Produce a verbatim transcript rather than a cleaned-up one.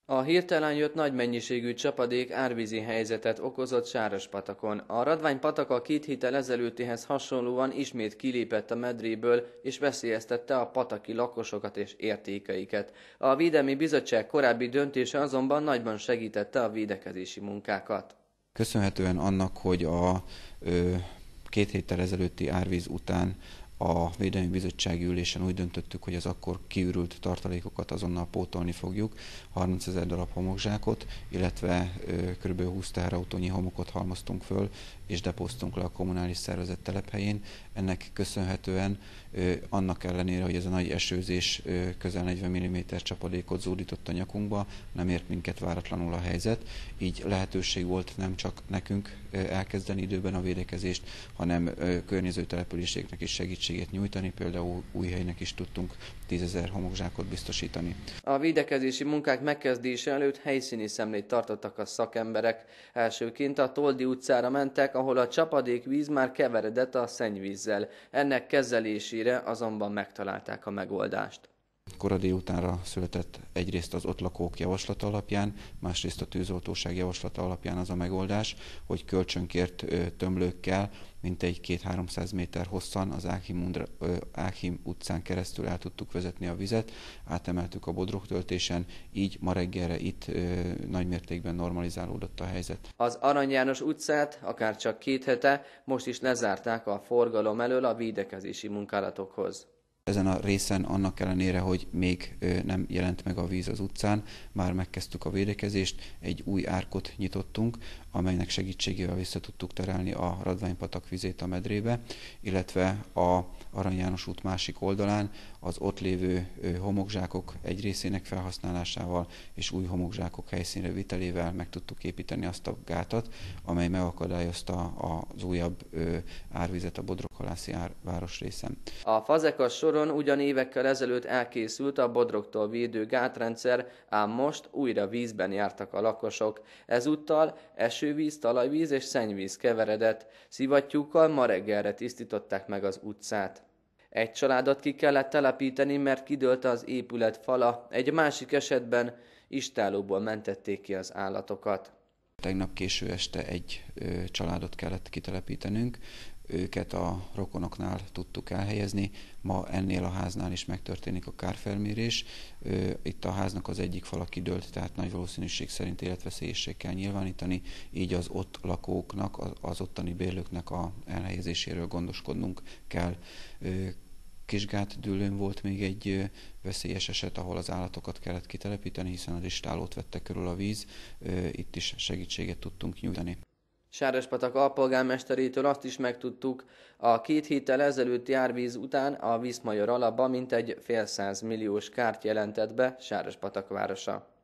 A hirtelen jött nagy mennyiségű csapadék árvízi helyzetet okozott Sárospatakon. A Radványpatak a két héttel ezelőttihez hasonlóan ismét kilépett a medréből és veszélyeztette a pataki lakosokat és értékeiket. A Védelmi Bizottság korábbi döntése azonban nagyban segítette a védekezési munkákat. Köszönhetően annak, hogy a ö, két héttel ezelőtti árvíz után a Védelmi Bizottsági ülésen úgy döntöttük, hogy az akkor kiürült tartalékokat azonnal pótolni fogjuk, harmincezer darab homokzsákot, illetve kb. húsz teherautónyi homokot halmoztunk föl, és depóztunk le a kommunális szervezet telephelyén. Ennek köszönhetően annak ellenére, hogy ez a nagy esőzés közel negyven milliméter csapadékot zúdított a nyakunkba, nem ért minket váratlanul a helyzet, így lehetőség volt nem csak nekünk elkezdeni időben a védekezést, hanem környező településeknek is segítséget nyújtani, például Újhelynek is tudtunk tízezer homokzsákot biztosítani. A védekezési munkák megkezdése előtt helyszíni szemlét tartottak a szakemberek. Elsőként a Toldi utcára mentek, ahol a csapadékvíz már keveredett a szennyvízzel. Ennek kezelésére azonban megtalálták a megoldást. Kora délutánra született egyrészt az ott lakók javaslata alapján, másrészt a tűzoltóság javaslata alapján az a megoldás, hogy kölcsönkért tömlőkkel mintegy két-háromszáz méter hosszan az Ághím utcán keresztül el tudtuk vezetni a vizet, átemeltük a bodroktöltésen, így ma reggelre itt nagymértékben normalizálódott a helyzet. Az Arany János utcát akár csak két hete most is lezárták a forgalom elől a védekezési munkálatokhoz. Ezen a részen annak ellenére, hogy még nem jelent meg a víz az utcán, már megkezdtük a védekezést, egy új árkot nyitottunk, amelynek segítségével vissza tudtuk terelni a Radványpatak vizét a medrébe, illetve a Arany János út másik oldalán az ott lévő homokzsákok egy részének felhasználásával és új homokzsákok helyszínre vitelével meg tudtuk építeni azt a gátat, amely megakadályozta az újabb árvizet a Bodroghalászi városrészen. A Fazekas soron ugyan évekkel ezelőtt elkészült a bodrogtól védő gátrendszer, ám most újra vízben jártak a lakosok. Ezúttal esővíz, talajvíz és szennyvíz keveredett. Szivattyúkkal ma reggelre tisztították meg az utcát. Egy családot ki kellett telepíteni, mert kidőlt az épület fala, egy másik esetben istállóból mentették ki az állatokat. Tegnap késő este egy ö, családot kellett kitelepítenünk, őket a rokonoknál tudtuk elhelyezni. Ma ennél a háznál is megtörténik a kárfelmérés. Itt a háznak az egyik fala kidőlt, tehát nagy valószínűség szerint életveszélyessé kell nyilvánítani, így az ott lakóknak, az ottani bérlőknek a elhelyezéséről gondoskodnunk kell. Kisgátdűlőn volt még egy veszélyes eset, ahol az állatokat kellett kitelepíteni, hiszen az istállót vette körül a víz, itt is segítséget tudtunk nyújtani. Sárospatak alpolgármesterétől azt is megtudtuk, a két héttel ezelőtti árvíz után a Viszmajor alapba mintegy fél száz milliós kárt jelentett be Sárospatak városa.